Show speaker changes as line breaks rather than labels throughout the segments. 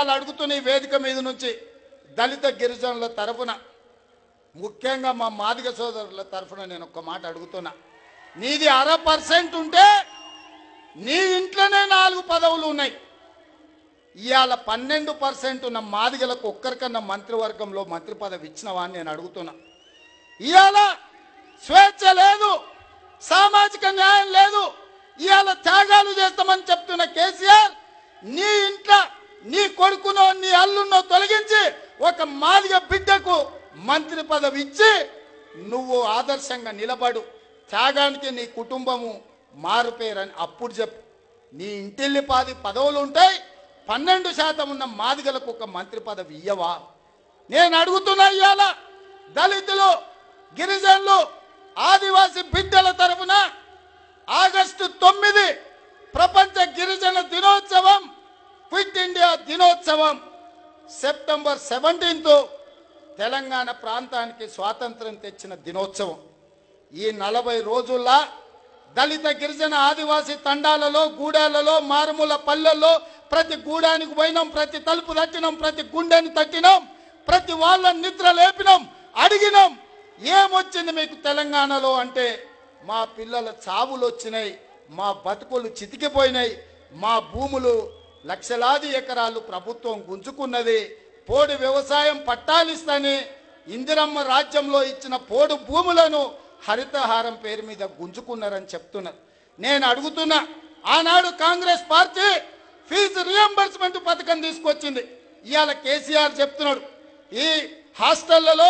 ఇవాళ అడుగుతున్న ఈ వేదిక మీద నుంచి దళిత గిరిజనుల తరఫున ముఖ్యంగా మా మాదిగ సోదరుల తరఫున నేను ఒక మాట అడుగుతున్నా. నీది 0.5% ఉంటే నీ ఇంట్లోనే 4 పదవులు ఉన్నాయి. ఇవాళ 12% ఉన్న మాదిగలకు ఒక్కరికన్నా మంత్రివర్గంలో మంత్రి పదవి ఇచ్చినవా అని నేను అడుగుతున్నా. ఇవాళ స్వేచ్ఛ లేదు, సామాజిక న్యాయం లేదు. ఇవాళ త్యాగాలు చేస్తామని చెప్తున్న కేసీఆర్ నీ ఇంట్లో నీ కొడుకునో నీ అల్లున్నో తొలగించి ఒక మాదిగ బిడ్డకు మంత్రి పదవి ఇచ్చి నువ్వు ఆదర్శంగా నిలబడు, త్యాగానికి నీ కుటుంబము మారుపేరని అప్పుడు చెప్పు. నీ ఇంటిల్లి 10 పదవులు ఉంటాయి, 12% ఉన్న మాదిగలకు ఒక మంత్రి పదవి ఇయ్యవా? నేను అడుగుతున్నా. ఇవాళ దళితులు, గిరిజనులు, ఆదివాసి బిడ్డల తరఫున ఆగస్టు 9 ప్రపంచ గిరిజన దినోత్సవం, క్విట్ ఇండియా దినోత్సవం, సెప్టెంబర్ 17 తెలంగాణ ప్రాంతానికి స్వాతంత్రం తెచ్చిన దినోత్సవం. ఈ 40 రోజుల్లో దళిత గిరిజన ఆదివాసీ తండాలలో, గూడాలలో, మారుమూల పల్లెల్లో ప్రతి గూడానికి పోయినాం, ప్రతి తలుపు తట్టినాం, ప్రతి గుండెని తట్టినాం, ప్రతి వాళ్ళ నిద్ర లేపినాం, అడిగినాం ఏమొచ్చింది మీకు తెలంగాణలో అంటే మా పిల్లల చావులు వచ్చినాయి, మా బతుకులు చితికిపోయినాయి, మా భూములు లక్షలాది ఎకరాలు ప్రభుత్వం గుంజుకున్నది, పోడు వ్యవసాయం పట్టాలిస్తని ఇందిరమ్మ రాజ్యంలో ఇచ్చిన పోడు భూములను హరితహారం పేరు మీద గుంజుకున్నారని చెప్తున్నారు. నేను అడుగుతున్నా. ఆనాడు కాంగ్రెస్ పార్టీ ఫీజు రియంబర్స్మెంట్ పథకం తీసుకొచ్చింది. ఇవాళ కేసీఆర్ చెప్తున్నాడు ఈ హాస్టళ్లలో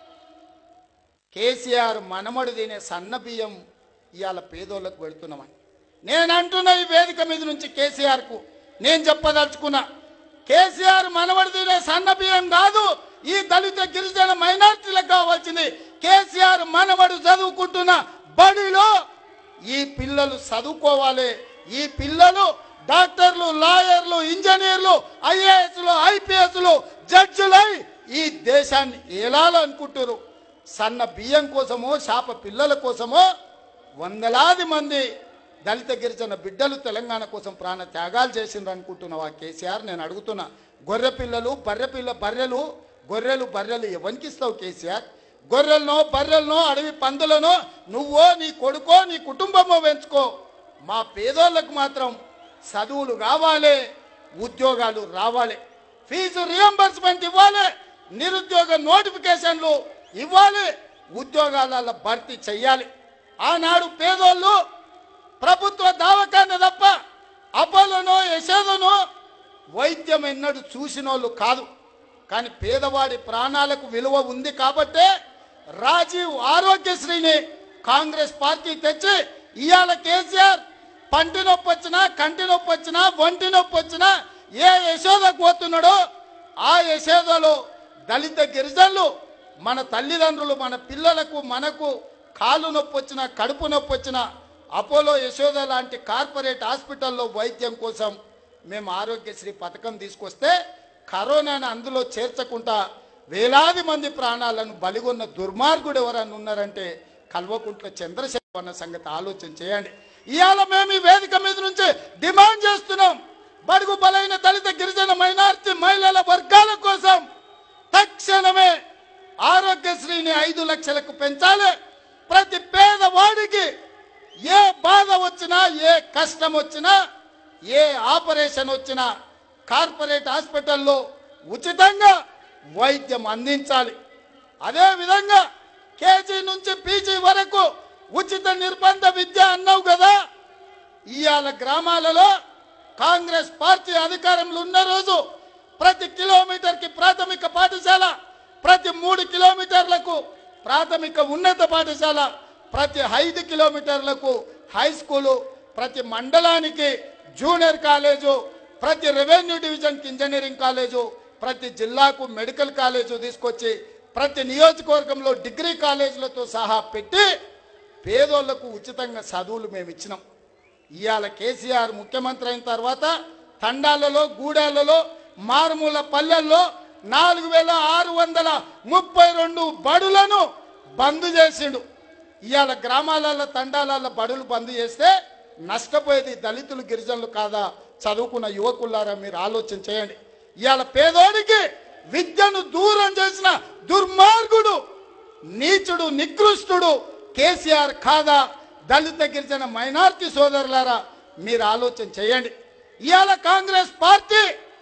కేసీఆర్ మనమడు తినే సన్న బియ్యం ఇవాళ పేదోళ్లకు పెడుతున్నామని నేను అంటున్నా. ఈ వేదిక మీద నుంచి కేసీఆర్కు నేను చెప్పదలుచుకున్నా. కేసీఆర్ మనవడు తినే సన్న బియ్యం కాదు ఈ దళిత గిరిజన మైనార్టీలకు కావాల్సింది. కేసీఆర్ మనవడు చదువుకుంటున్న బడిలో ఈ పిల్లలు చదువుకోవాలి. ఈ పిల్లలు డాక్టర్లు, లాయర్లు, ఇంజనీర్లు, ఐఏఎస్లు, ఐపీఎస్లు, జడ్జిలై ఈ దేశాన్ని ఏలాలనుకుంటారు. సన్న బియ్యం కోసమో శాప పిల్లల కోసమో వందలాది మంది దళిత గిరిజన బిడ్డలు తెలంగాణ కోసం ప్రాణ త్యాగాలు చేసిండ్రు అనుకుంటున్నావా కేసీఆర్? నేను అడుగుతున్నా. గొర్రె పిల్లలు, గొర్రెలు బర్రెలు ఎవరికి ఇస్తావు కేసీఆర్? గొర్రెలనో, బర్రెలనో, అడవి పందులనో నువ్వో, నీ కొడుకో, నీ కుటుంబమో పెంచుకో. మా పేదోళ్ళకు మాత్రం చదువులు కావాలి, ఉద్యోగాలు రావాలి, ఫీజు రియంబర్స్మెంట్ ఇవ్వాలి, నిరుద్యోగ నోటిఫికేషన్లు ఇవ్వాలి, ఉద్యోగాల భర్తీ చెయ్యాలి. ఆనాడు పేదోళ్ళు ప్రభుత్వ దవాఖాన తప్ప అపోలోనో యశోదనో వైద్యం ఎన్నడూ చూసినోళ్ళు కాదు. కానీ పేదవాడి ప్రాణాలకు విలువ ఉంది కాబట్టే రాజీవ్ ఆరోగ్యశ్రీని కాంగ్రెస్ పార్టీ తెచ్చి ఇవాళ కేసీఆర్ పంటి నొప్పి వచ్చినా, కంటి నొప్పి వచ్చినా, ఒంటి నొప్పి వచ్చినా ఏ యశోదకు పోతున్నాడో ఆ యశోదలో దళిత గిరిజనులు మన తల్లిదండ్రులు, మన పిల్లలకు, మనకు కాళ్ళు నొప్పి వచ్చినా, కడుపు నొప్పి వచ్చినా అపోలో, యశోద లాంటి కార్పొరేట్ హాస్పిటల్లో వైద్యం కోసం మేము ఆరోగ్యశ్రీ పథకం తీసుకొస్తే కరోనాను అందులో చేర్చకుండా వేలాది మంది ప్రాణాలను బలిగొన్న దుర్మార్గుడు ఎవరన్నా ఉన్నారంటే కల్వకుంట్ల చంద్రశేఖర్ అన్న సంగతి ఆలోచన చేయండి. ఇవాళ మేము ఈ వేదిక మీద నుంచి డిమాండ్ చేస్తున్నాం. బడుగు బలైన దళిత గిరిజన మైనారిటీ మహిళల వర్గాల కోసం తక్షణమే ఆరోగ్యశ్రీని 5 లక్షలకు పెంచాలి. ప్రతి పేదవాడికి ఏ బాధ వచ్చినా, ఏ కష్టం వచ్చినా, ఏ ఆపరేషన్ వచ్చినా కార్పొరేట్ హాస్పిటల్లో ఉచితంగా వైద్యం అందించాలి. అదేవిధంగా కేజీ నుంచి పీజీ వరకు ఉచిత నిర్బంధ విద్య అన్నావు కదా. ఇవాళ గ్రామాలలో కాంగ్రెస్ పార్టీ అధికారంలో ఉన్న రోజు ప్రతి కిలోమీటర్కి ప్రాథమిక పాఠశాల, ప్రతి 3 కిలోమీటర్లకు ప్రాథమిక ఉన్నత పాఠశాల, ప్రతి 5 కిలోమీటర్లకు హై స్కూలు, ప్రతి మండలానికి జూనియర్ కాలేజు, ప్రతి రెవెన్యూ డివిజన్కి ఇంజనీరింగ్ కాలేజు, ప్రతి జిల్లాకు మెడికల్ కాలేజు తీసుకొచ్చి ప్రతి నియోజకవర్గంలో డిగ్రీ కాలేజీలతో సహా పెట్టి పేదోళ్లకు ఉచితంగా చదువులు మేము ఇచ్చినాం. ఇవాళ కేసీఆర్ ముఖ్యమంత్రి అయిన తర్వాత తండాలలో, గూడాలలో, మారుమూల పల్లెల్లో 4632 బడులను బంద్ చేసిండు. ఇవాళ గ్రామాలలో, తండాలలో బడులు బంద్ చేస్తే నష్టపోయేది దళితులు, గిరిజనులు కాదా? చదువుకున్న యువకులారా మీరు ఆలోచన చేయండి. ఇవాళ పేదోడికి విద్యను దూరం చేసిన దుర్మార్గుడు, నీచుడు, నికృష్టుడు కేసీఆర్ కాదా? దళిత గిరిజన మైనారిటీ సోదరులారా మీరు ఆలోచన చేయండి. ఇవాళ కాంగ్రెస్ పార్టీ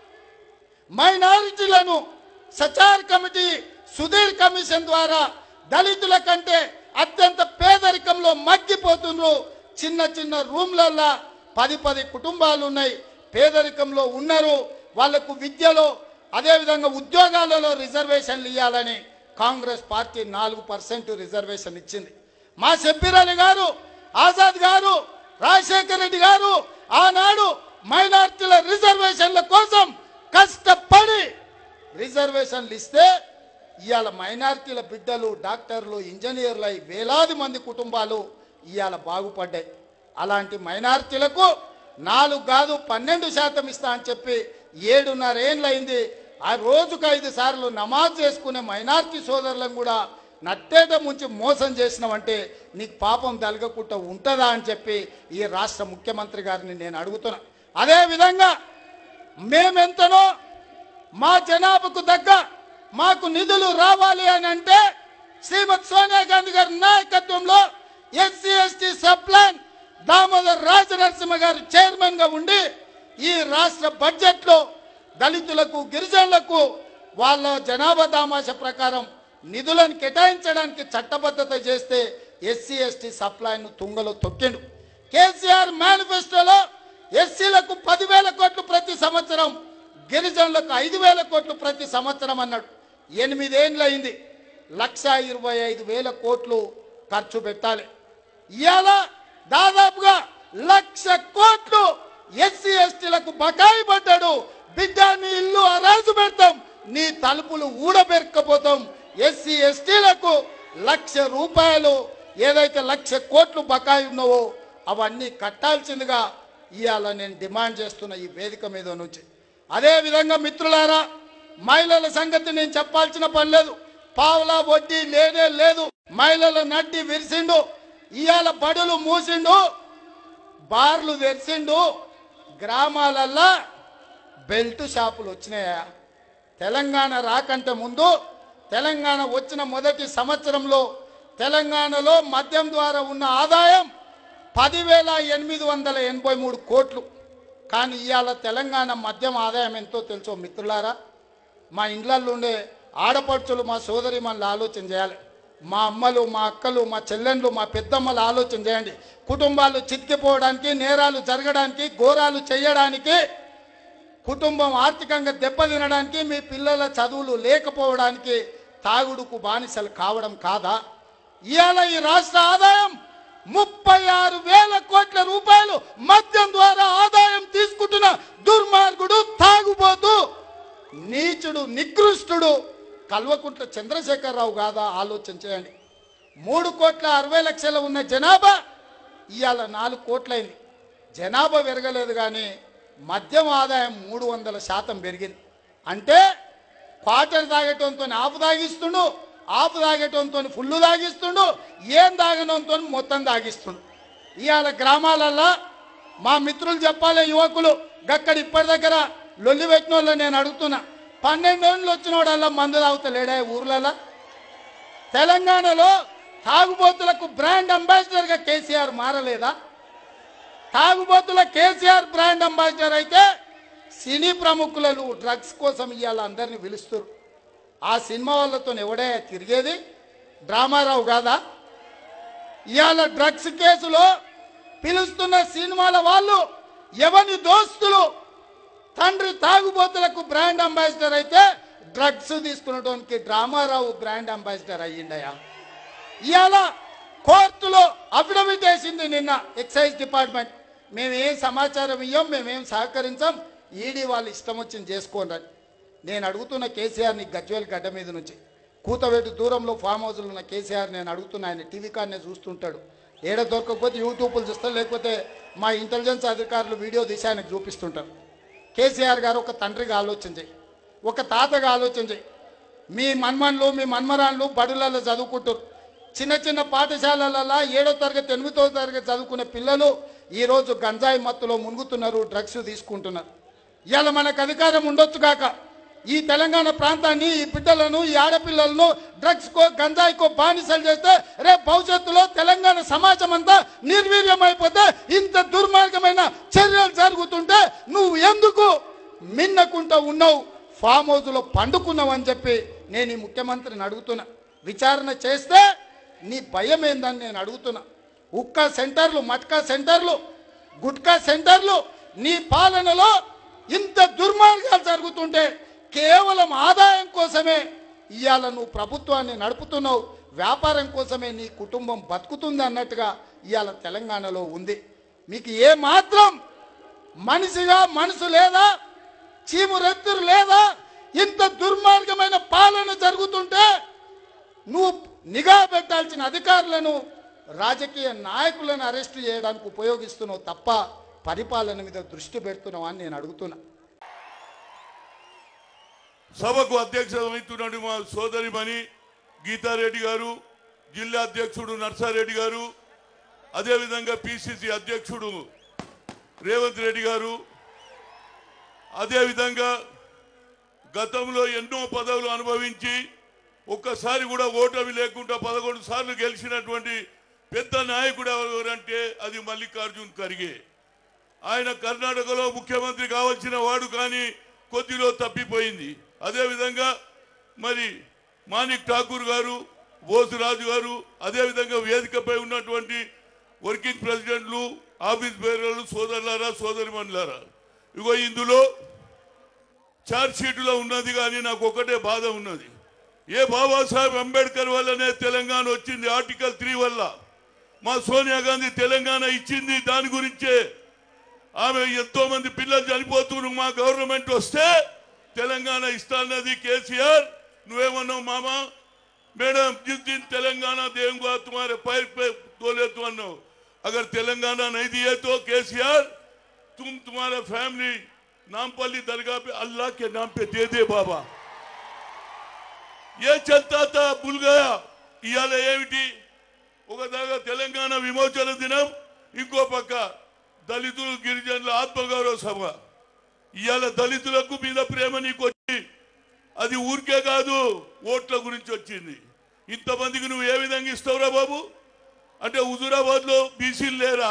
మైనారిటీలను సచార్ కమిటీ, సుధీర్ కమిషన్ ద్వారా దళితుల కంటే అత్యంత పేదరికంలో మగ్గిపోతున్నారు. చిన్న చిన్న రూమ్లల్లో 10 కుటుంబాలు ఉన్నాయి, పేదరికంలో ఉన్నారు. వాళ్లకు విద్యలో అదేవిధంగా ఉద్యోగాలలో రిజర్వేషన్లు ఇవ్వాలని కాంగ్రెస్ పార్టీ 4% రిజర్వేషన్ ఇచ్చింది. మా షబ్బీర్ అలీ గారు, ఆజాద్ గారు, రాజశేఖర రెడ్డి గారు ఆనాడు మైనార్టీల రిజర్వేషన్ల కోసం కష్టపడి రిజర్వేషన్లు ఇస్తే ఇవాళ మైనార్టీల బిడ్డలు డాక్టర్లు, ఇంజనీర్లు అయి వేలాది మంది కుటుంబాలు ఇవాళ బాగుపడ్డాయి. అలాంటి మైనార్టీలకు 4 కాదు 12% ఇస్తా అని చెప్పి 7.5 ఏళ్ళు అయింది. ఆ రోజుకు 5 సార్లు నమాజ్ చేసుకునే మైనార్టీ సోదరులను కూడా నట్టేట ముంచి మోసం చేసినావంటే నీకు పాపం తలగకుండా ఉంటుందా అని చెప్పి ఈ రాష్ట్ర ముఖ్యమంత్రి గారిని నేను అడుగుతున్నా. అదేవిధంగా మేమెంతనో మా జనాభాకు తగ్గ మాకు నిధులు రావాలి అని అంటే శ్రీమతి సోనియా గాంధీ గారి నాయకత్వంలో SC ST sub plan Damodar Rajanarasimha గారు చైర్మన్ గా ఉండి ఈ రాష్ట్ర బడ్జెట్ లో దళితులకు, గిరిజనులకు వాళ్ళ జనాభా దామాష ప్రకారం నిధులను కేటాయించడానికి చట్టబద్ధత చేస్తే ఎస్సీ ఎస్టీ సప్లైను తుంగలో తొక్కిండు. కేసీఆర్ మేనిఫెస్టోలో ఎస్సీలకు 10,000 కోట్లు ప్రతి సంవత్సరం, గిరిజనులకు 5,000 కోట్లు ప్రతి సంవత్సరం అన్నాడు. 8 ఏళ్ళు అయింది, 1,25,000 కోట్లు ఖర్చు పెట్టాలి. ఇవాళ దాదాపుగా 1,00,000 కోట్లు ఎస్సీ ఎస్టీలకు బకాయి పడ్డాడు. బిడ్డ నీ ఇల్లు అరాజు పెడతాం, నీ తలుపులు ఊడబెరకపోతాం. ఎస్సీ ఎస్టీలకు 1,00,000 రూపాయలు ఏదైతే 1,00,000 కోట్లు బకాయి ఉన్నావో అవన్నీ కట్టాల్సిందిగా ఇవాళ నేను డిమాండ్ చేస్తున్న ఈ వేదిక మీద నుంచి. అదేవిధంగా మిత్రులారా, మహిళల సంగతి నేను చెప్పాల్సిన పని లేదు. పావలా వడ్డీ లేనే లేదు. మహిళల నడ్డి విరిసిండు. ఇవాళ బడులు మూసిండు, బార్లు తెరిచిండు. గ్రామాలల్లో బెల్ట్ షాపులు వచ్చినాయా? తెలంగాణ రాకంటే ముందు, తెలంగాణ వచ్చిన మొదటి సంవత్సరంలో తెలంగాణలో మద్యం ద్వారా ఉన్న ఆదాయం 10,883 కోట్లు. కానీ ఇవాళ తెలంగాణ మద్యం ఆదాయం ఎంతో తెలుసో మిత్రులారా? మా ఇండ్లలో ఉండే ఆడపడుచులు, మా సోదరి మనల్ని ఆలోచన చేయాలి. మా అమ్మలు, మా అక్కలు, మా చెల్లెండ్లు, మా పెద్దమ్మలు ఆలోచన చేయండి. కుటుంబాలు చితికిపోవడానికి, నేరాలు జరగడానికి, ఘోరాలు చేయడానికి, కుటుంబం ఆర్థికంగా దెబ్బతినడానికి, మీ పిల్లల చదువులు లేకపోవడానికి తాగుడుకు బానిసలు కావడం కాదా? ఇవాళ ఈ రాష్ట్ర ఆదాయం 36,000 కోట్ల రూపాయలు మద్యం ద్వారా ఆదాయం తీసుకుంటున్న దుర్మార్గుడు, తాగుబోతూ, నీచుడు, నికృష్టుడు కల్వకుంట్ల చంద్రశేఖరరావు కాదా? ఆలోచన చేయండి. 3,60,00,000 ఉన్న జనాభా ఇవాళ 4 కోట్లయింది. జనాభా పెరగలేదు కానీ మద్యం ఆదాయం 300% పెరిగింది. అంటే క్వార్టర్ తాగేటంతో ఆపు తాగిస్తుండు, ఆపు తాగేటంతో ఫుల్లు తాగిస్తుండు, ఏం తాగడంతో మొత్తం తాగిస్తుండు. ఇవాళ గ్రామాలల్లో మా మిత్రులు చెప్పాలి, యువకులు గక్కడ ఇప్పటి దగ్గర లొల్లి పెట్టిన వాళ్ళు నేను అడుగుతున్నా, 12 ఏళ్ళు వచ్చినోడల్లా మందు తాగుతలేడే ఊర్లలో? తెలంగాణలో తాగుబోతులకు బ్రాండ్ అంబాసిడర్గా కేసీఆర్ మారలేదా? తాగుబోతుల కేసీఆర్ బ్రాండ్ అంబాసిడర్ అయితే సినీ ప్రముఖులను డ్రగ్స్ కోసం ఇవాళ అందరినీ పిలుస్తారు. ఆ సినిమా వాళ్ళతో ఎవడే తిరిగేది? డ్రామారావు కాదా? ఇవాళ డ్రగ్స్ కేసులో పిలుస్తున్న సినిమాల వాళ్ళు ఎవరి దోస్తులు? తండ్రి తాగుబోతులకు బ్రాండ్ అంబాసిడర్ అయితే డ్రగ్స్ తీసుకున్నటువంటి డ్రామారావు బ్రాండ్ అంబాసిడర్ అయ్యిండయా? ఇవాళ కోర్టులో అఫిడవిట్ వేసింది నిన్న ఎక్సైజ్ డిపార్ట్మెంట్, మేమేం సమాచారం ఇవ్వం, మేమేం సహకరించాం, ఈడీ వాళ్ళు ఇష్టం వచ్చింది చేసుకోండి. నేను అడుగుతున్న కేసీఆర్ని గజ్వేల్ గడ్డ మీద నుంచి కూతవేటు దూరంలో ఫామ్ హౌస్లో ఉన్న కేసీఆర్ నేను అడుగుతున్నా, ఆయన టీవీ కార్నే చూస్తుంటాడు, ఏడ దొరకకపోతే యూట్యూబ్లు చూస్తారు, లేకపోతే మా ఇంటెలిజెన్స్ అధికారులు వీడియో తీసి ఆయనకు చూపిస్తుంటారు. కేసీఆర్ గారు ఒక తండ్రిగా ఆలోచన చేయి, ఒక తాతగా ఆలోచన చేయి. మీ మన్మన్లు, మీ మన్మరాన్లు బడులలో చదువుకుంటారు. చిన్న చిన్న పాఠశాలలలో 7వ తరగతి 8వ తరగతి చదువుకునే పిల్లలు ఈరోజు గంజాయి మత్తులో మునుగుతున్నారు, డ్రగ్స్ తీసుకుంటున్నారు. ఇవాళ మనకు అధికారం ఉండొచ్చు కాక ఈ తెలంగాణ ప్రాంతాన్ని, ఈ బిడ్డలను, ఈ ఆడపిల్లలను డ్రగ్స్కో గంజాయికో బానిసలు చేస్తే రేపు భవిష్యత్తులో తెలంగాణ సమాజం అంతా నిర్వీర్యమైపోతే ఇంత దుర్మార్గమైన చర్యలు జరుగుతుంటే నువ్వు ఎందుకు మిన్నకుంటూ ఉన్నావు, ఫామ్ హౌస్లో పండుకున్నావు అని చెప్పి నేను ఈ ముఖ్యమంత్రిని అడుగుతున్నా. విచారణ చేస్తే నీ భయం ఏందని నేను అడుగుతున్నా. ఉక్కా సెంటర్లు, మట్కా సెంటర్లు, గుట్కా సెంటర్లు నీ పాలనలో ఇంత దుర్మార్గాలు జరుగుతుంటే కేవలం ఆదాయం కోసమే ఇవాళ నువ్వు ప్రభుత్వాన్ని నడుపుతున్నావు, వ్యాపారం కోసమే నీ కుటుంబం బతుకుతుంది అన్నట్టుగా ఇవాళ తెలంగాణలో ఉంది. మీకు ఏ మాత్రం మనిషిగా మనసు లేదా, చీమురెత్తురు లేదా? ఇంత దుర్మార్గమైన పాలన జరుగుతుంటే నువ్వు నిఘా పెట్టాల్సిన అధికారులను, రాజకీయ నాయకులను అరెస్టు చేయడానికి ఉపయోగిస్తున్నావు తప్ప పరిపాలన మీద దృష్టి పెడుతున్నావు అని నేను అడుగుతున్నా.
సభకు అధ్యక్షత వహిస్తున్నట్టు మా సోదరిమణి గీతారెడ్డి గారు, జిల్లా అధ్యక్షుడు నర్సారెడ్డి గారు, అదేవిధంగా పిసిసి అధ్యక్షుడు రేవంత్ రెడ్డి గారు, అదేవిధంగా గతంలో ఎన్నో పదవులు అనుభవించి ఒక్కసారి కూడా ఓటమి లేకుండా 11 సార్లు గెలిచినటువంటి పెద్ద నాయకుడు ఎవరంటే అది మల్లికార్జున్ ఖర్గే. ఆయన కర్ణాటకలో ముఖ్యమంత్రి కావాల్సిన వాడు, కానీ కొద్దిలో తప్పిపోయింది. అదేవిధంగా మరి మాణిక్ ఠాకూర్ గారు, బోసురాజు గారు, అదేవిధంగా వేదికపై ఉన్నటువంటి వర్కింగ్ ప్రెసిడెంట్లు, ఆఫీస్ బేరర్లు, సోదరులారా, సోదరిమణులారా, ఇగో ఇందులో ఛార్జ్ షీట్లో ఉన్నది. కానీ నాకు ఒకటే బాధ ఉన్నది. ఏ బాబాసాహెబ్ అంబేద్కర్ వల్లనే తెలంగాణ వచ్చింది, ఆర్టికల్ 3 వల్ల. మా సోనియా గాంధీ తెలంగాణ ఇచ్చింది దాని గురించే. ఆమె ఎంతో మంది పిల్లలు చనిపోతున్నారు, మా గవర్నమెంట్ వస్తే తెలంగాణ ఇస్తాన్నది కేసీఆర్. నువ్వేమన్నావు మామా? మేడం जिस दिन तेलंगाना देंगे तुम्हारे पैर पे तोले तो अन्नो, अगर तेलंगाना नहीं दिए तो केसीआर तुम तुम्हारा फैमिली नामपल्ली दरगाह पे अल्लाह के नाम पे दे दे बाबा. ये चलता था, भूल गया. इयाल ఏమిటి? ఒక దాగా తెలంగాణ విమోచన దినం, ఇంకో పక్క దళితులు గిరిజనుల ఆత్మగౌరవ సభ. ఇయాల దళితులకు మీద ప్రేమ నీకు వచ్చి అది ఊరికే కాదు, ఓట్ల గురించి వచ్చింది. ఇంతమందికి నువ్వు ఏ విధంగా ఇస్తావురా బాబు? అంటే హుజూరాబాద్ లో బీసీలు లేరా?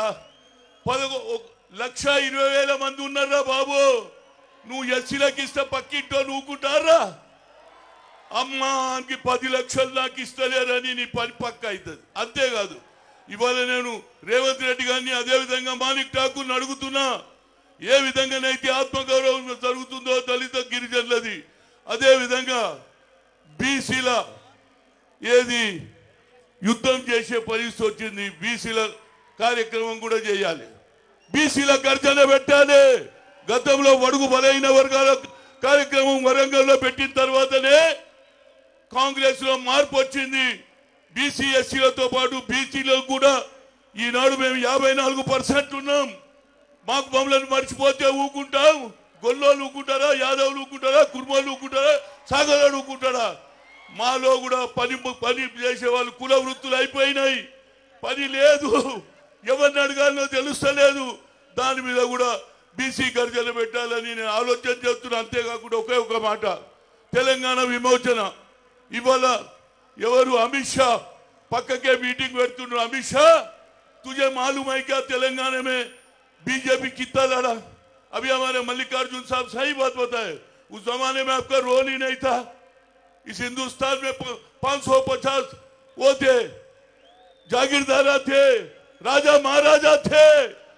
1,20,000 మంది ఉన్నారా బాబు? నువ్వు ఎస్సీలకు ఇస్తే పక్కింటో నూకుంటారా? అమ్మాకి 10 లక్షలు నాకు ఇస్తలేరని నీ పని పక్క అవుతుంది. అంతేకాదు, ఇవాళ నేను రేవంత్ రెడ్డి గారిని, అదేవిధంగా మాణిక్ ఠాకూర్ని అడుగుతున్నా, ఏ విధంగానైతే ఆత్మగౌరవం జరుగుతుందో దళిత గిరిజనులది, అదేవిధంగా బీసీల ఏది యుద్ధం చేసే పరిస్థితి వచ్చింది, బీసీల కార్యక్రమం కూడా చేయాలి, బీసీల గర్జన పెట్టాలి. గతంలో బడుగు బలైన వర్గాల కార్యక్రమం వరంగల్లో పెట్టిన తర్వాతనే కాంగ్రెస్ లో మార్పు వచ్చింది. బీసీ ఎస్సీలతో పాటు బీసీలో కూడా ఈనాడు మేము 54% ఉన్నాం. మాకు మమ్మల్ని మర్చిపోతే ఊకుంటాం? గొల్లోళ్ళు ఊకుంటారా? యాదవులు ఊకుంటారా? కుర్మోళ్ళు ఊకుంటారా? సాగరాడు ఊకుంటారా? మాలో కూడా పని చేసే వాళ్ళు కుల వృత్తులు అయిపోయినాయి, పని లేదు, ఎవరిని అడగాలనో తెలుస్తలేదు. దాని మీద కూడా బీసీ గర్జన పెట్టాలని నేను ఆలోచన చేస్తున్నా. అంతేకాకుండా ఒకే ఒక మాట, తెలంగాణ విమోచన. ఇవాళ ఎవరు? అమిత్ షా పక్కకే మీటింగ్ పెడుతున్నారు. अमित शाह, तुझे मालूम है क्या तेलंगाना में बीजेपी कितना लड़ा? अभी हमारे मल्लिकार्जुन साहब सही बात बताए, उस जमाने में आपका रोल ही नहीं था. इस हिंदुस्तान में 550 वो थे, जागीरदारा थे, राजा महाराजा थे.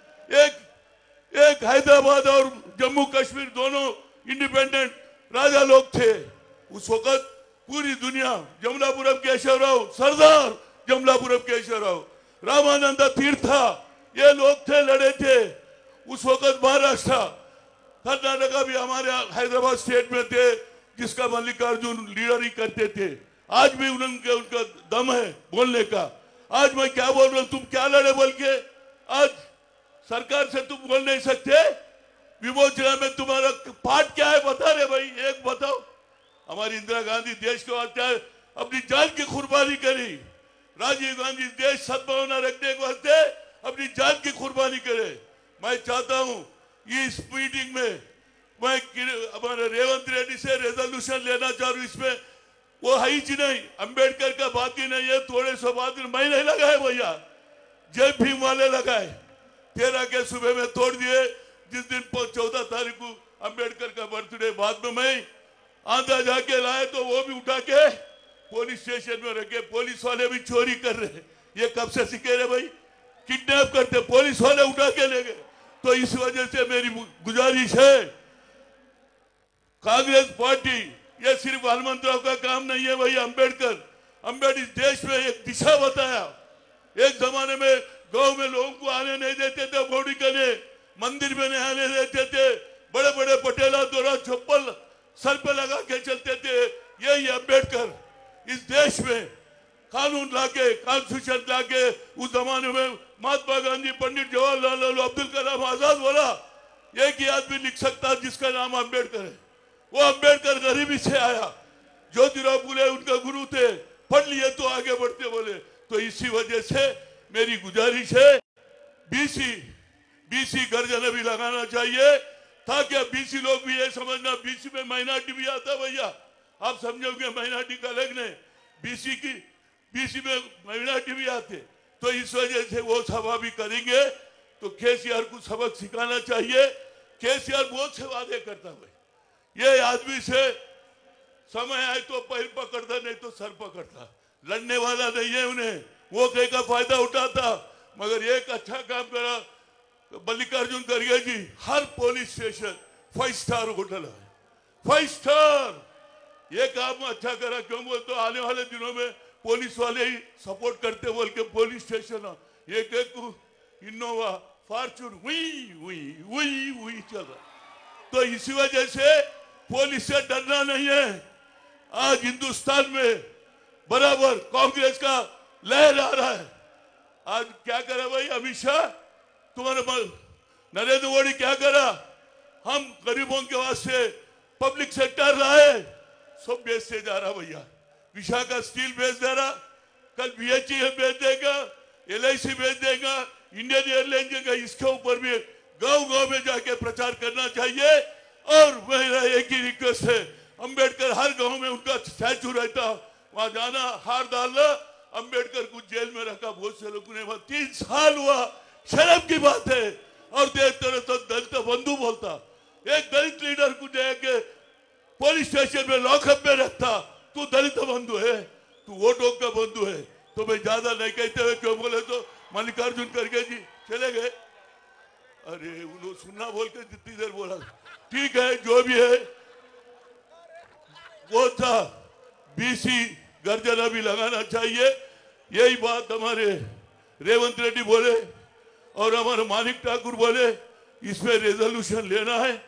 एक हैदराबाद और जम्मू कश्मीर दोनों इंडिपेंडेंट राजा लोग थे. उस वक्त पूरी दुनिया, जमलापुरम केशवराव, सरदार जमलापुरम केशवराव, रामानंद तीर्था, ये लोग थे, लड़े थे. उस वक्त महाराष्ट्र, कर्नाटका भी हमारे हैदराबाद स्टेट में थे, जिसका मल्लिकार्जुन लीडर ही करते थे. आज भी उनका दम है बोलने का. आज मैं क्या बोल रहा हूं, तुम क्या लड़े बोल के? आज सरकार से तुम बोल नहीं सकते? विमोचना में तुम्हारा पार्ट क्या है बता रहे भाई, एक बताओ. हमारी इंदिरा गांधी देश के वास्ते अपनी जान की कुर्बानी करी, राजीव गांधी देश सद्भावना रखने के वास्ते अपनी जान की कुर्बानी करे. मैं चाहता हूं इस मीटिंग में मैं हमारे रेवंत रेड्डी से रेजोल्यूशन लेना चाह रहा हूं। इसमें वो है ही नहीं, अंबेडकर का बात ही नहीं है। थोड़े सौ बात मैं नहीं लगाए भैया, जय भीम वाले लगाए। 13 के सुबह में तोड़ दिए। जिस दिन 14 तारीख को अंबेडकर का बर्थडे, बाद में मैं आंध्रा जाके लाए तो वो भी उठा के पुलिस स्टेशन में रखे। पुलिस वाले भी चोरी कर रहे। ये कब से सीखे रहे भाई? किडनैप करते, पुलिस वाले उठा के ले गए। तो इस वजह से मेरी गुजारिश है, कांग्रेस पार्टी, ये सिर्फ हनुमंतराव का काम नहीं है भाई। अंबेडकर इस देश में एक दिशा बताया। एक जमाने में गांव में लोगों को आने नहीं देते थे, बॉडी करने, मंदिर में नहीं आने देते थे। बड़े बड़े पटेला द्वारा चप्पल सर पे लगा के चलते थे। यही अंबेडकर इस देश में कानून लाके, कॉन्स्टिट्यूशन लाके, उस जमाने में महात्मा गांधी, पंडित जवाहरलाल नेहरू, अब्दुल कलाम आजाद बोला एक ही आदमी लिख सकता जिसका नाम अंबेडकर है। वो अंबेडकर गरीबी से आया। ज्योतिराव फुले उनका गुरु थे, पढ़ लिए तो आगे बढ़ते बोले। तो इसी वजह से मेरी गुजारिश है, बीसी गर्जन भी लगाना चाहिए, ताकि बीसी लोग भी ये समझना, बीसी में माइनॉरिटी भी आता भैया। आप समझोगे माइनॉरिटी का अलग नहीं, बीसी में माइनॉरिटी भी आते। तो इस वजह से वो सभा भी करेंगे। तो केसीआर को सबक सिखाना चाहिए। केसीआर बहुत से वादे करता है, ये आदमी से समय आए तो पैर पकड़ता, नहीं तो सर पकड़ता। लड़ने वाला नहीं है उन्हें, वो कहीं का फायदा उठाता। मगर एक अच्छा काम करा मल्लिकार्जुन खड़गे जी, हर पुलिस स्टेशन 5 स्टार होटल है, 5 स्टार। ये काम अच्छा करा। क्यों बोल तो आने वाले दिनों में पुलिस वाले ही सपोर्ट करते बोल के पुलिस स्टेशन एक इनोवा फॉर्चून वही चल रहा। तो इसी वजह से पुलिस से डरना नहीं है। आज हिंदुस्तान में बराबर कांग्रेस का लहर आ रहा है। आज क्या करा भाई अमित शाह, तुम्हारे नरेंद्र मोदी क्या करा? हम गरीबों के वास्ते पब्लिक सेक्टर लाए, सब बेचते जा रहा भैया। विशाखा स्टील बेच दे रहा, कल BHEL बेच देगा, LIC बेच देगा, इंडियन एयरलाइन देगा। इसके ऊपर भी गांव-गांव में जाके प्रचार करना चाहिए। और मेरा एक ही रिक्वेस्ट है, अंबेडकर हर गांव में उनका स्टैचू रहता, वहां जाना, हार डालना। अंबेडकर को जेल में रखा बहुत से लोगों ने, 3 साल हुआ, शर्म की बात है। और देखते रहे तो दलित बंधु बोलता, एक दलित लीडर को जाके पुलिस स्टेशन में लॉकअप में रखता। तू दलित बंधु है, तू वोटों का बंधु है। तो मैं ज्यादा नहीं कहते हुए क्यों बोले तो मल्लिकार्जुन खड़गे जी चले गए। अरे उन्होंने सुनना बोल के जितनी देर बोला, ठीक है जो भी है वो था। बीसी गर्जना भी लगाना चाहिए। यही बात हमारे रेवंत रेड्डी बोले और हमारे मानिक ठाकुर बोले, इसमें रेजोल्यूशन लेना है।